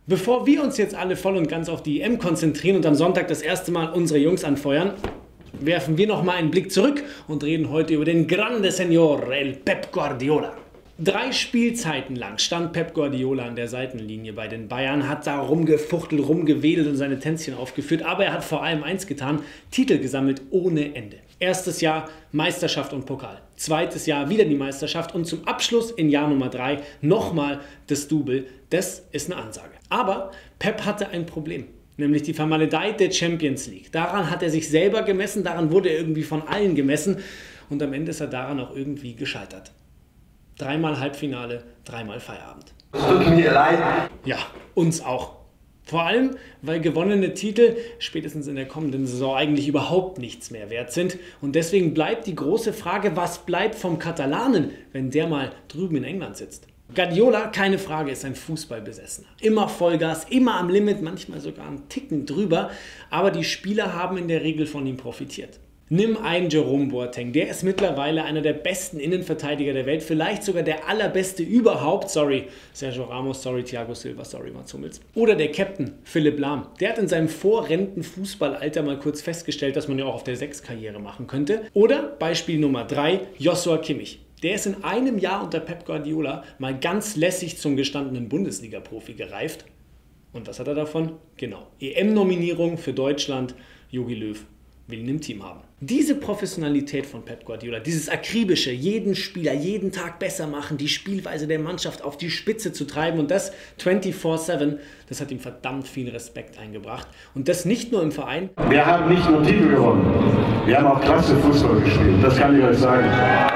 Bevor wir uns jetzt alle voll und ganz auf die EM konzentrieren und am Sonntag das erste Mal unsere Jungs anfeuern, werfen wir nochmal einen Blick zurück und reden heute über den Grande Señor, el Pep Guardiola. 3 Spielzeiten lang stand Pep Guardiola an der Seitenlinie bei den Bayern, hat da rumgefuchtelt, rumgewedelt und seine Tänzchen aufgeführt, aber er hat vor allem eins getan, Titel gesammelt ohne Ende. Erstes Jahr Meisterschaft und Pokal, zweites Jahr wieder die Meisterschaft und zum Abschluss in Jahr Nummer 3 nochmal das Double. Das ist eine Ansage. Aber Pep hatte ein Problem, nämlich die vermaledeite Champions League. Daran hat er sich selber gemessen, daran wurde er irgendwie von allen gemessen und am Ende ist er daran auch irgendwie gescheitert. 3-mal Halbfinale, 3-mal Feierabend. Es tut mir leid. Ja, uns auch. Vor allem, weil gewonnene Titel spätestens in der kommenden Saison eigentlich überhaupt nichts mehr wert sind. Und deswegen bleibt die große Frage, was bleibt vom Katalanen, wenn der mal drüben in England sitzt? Guardiola, keine Frage, ist ein Fußballbesessener. Immer Vollgas, immer am Limit, manchmal sogar einen Ticken drüber. Aber die Spieler haben in der Regel von ihm profitiert. Nimm einen Jerome Boateng, der ist mittlerweile einer der besten Innenverteidiger der Welt, vielleicht sogar der allerbeste überhaupt, sorry Sergio Ramos, sorry Thiago Silva, sorry Mats Hummels. Oder der Captain Philipp Lahm, der hat in seinem Vorrenten-Fußballalter mal kurz festgestellt, dass man ja auch auf der 6 Karriere machen könnte. Oder Beispiel Nummer 3, Joshua Kimmich. Der ist in einem Jahr unter Pep Guardiola mal ganz lässig zum gestandenen Bundesliga-Profi gereift. Und was hat er davon? Genau, EM-Nominierung für Deutschland, Jogi Löw will ihn im Team haben. Diese Professionalität von Pep Guardiola, dieses akribische, jeden Spieler, jeden Tag besser machen, die Spielweise der Mannschaft auf die Spitze zu treiben und das 24/7, das hat ihm verdammt viel Respekt eingebracht. Und das nicht nur im Verein. Wir haben nicht nur Titel gewonnen, wir haben auch klasse Fußball gespielt, das kann ich euch sagen.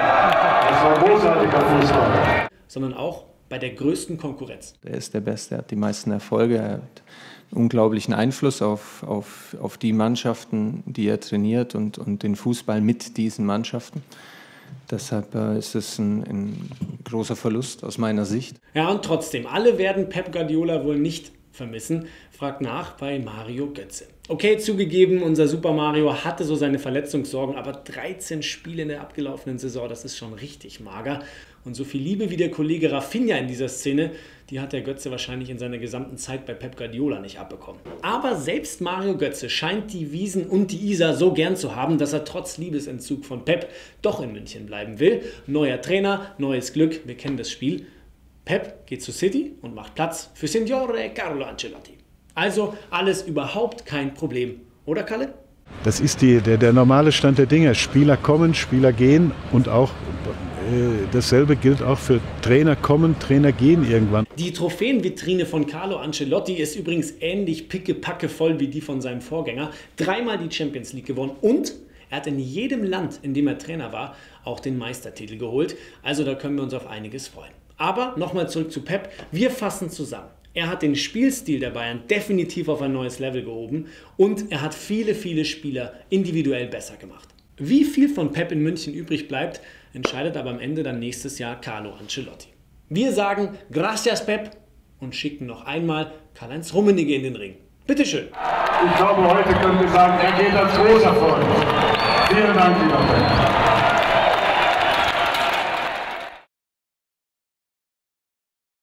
Das war großartiger Fußball. Sondern auch bei der größten Konkurrenz. Er ist der Beste, er hat die meisten Erfolge, er hat unglaublichen Einfluss auf die Mannschaften, die er trainiert und den Fußball mit diesen Mannschaften. Deshalb ist es ein großer Verlust aus meiner Sicht. Ja, und trotzdem, alle werden Pep Guardiola wohl nicht vermissen. Fragt nach bei Mario Götze. Okay, zugegeben, unser Super Mario hatte so seine Verletzungssorgen, aber 13 Spiele in der abgelaufenen Saison, das ist schon richtig mager. Und so viel Liebe wie der Kollege Rafinha in dieser Szene, die hat der Götze wahrscheinlich in seiner gesamten Zeit bei Pep Guardiola nicht abbekommen. Aber selbst Mario Götze scheint die Wiesn und die Isar so gern zu haben, dass er trotz Liebesentzug von Pep doch in München bleiben will. Neuer Trainer, neues Glück, wir kennen das Spiel. Pep geht zu City und macht Platz für Signore Carlo Ancelotti. Also alles überhaupt kein Problem, oder Kalle? Das ist der normale Stand der Dinge. Spieler kommen, Spieler gehen und auch dasselbe gilt auch für Trainer kommen, Trainer gehen irgendwann. Die Trophäenvitrine von Carlo Ancelotti ist übrigens ähnlich pickepacke voll wie die von seinem Vorgänger. 3-mal die Champions League gewonnen und er hat in jedem Land, in dem er Trainer war, auch den Meistertitel geholt. Also da können wir uns auf einiges freuen. Aber nochmal zurück zu Pep. Wir fassen zusammen. Er hat den Spielstil der Bayern definitiv auf ein neues Level gehoben und er hat viele, viele Spieler individuell besser gemacht. Wie viel von Pep in München übrig bleibt, entscheidet aber am Ende dann nächstes Jahr Carlo Ancelotti. Wir sagen Gracias Pep und schicken noch einmal Karl-Heinz Rummenigge in den Ring. Bitteschön. Ich glaube, heute können wir sagen, er geht als großer Freund. Vielen Dank, lieber Pep.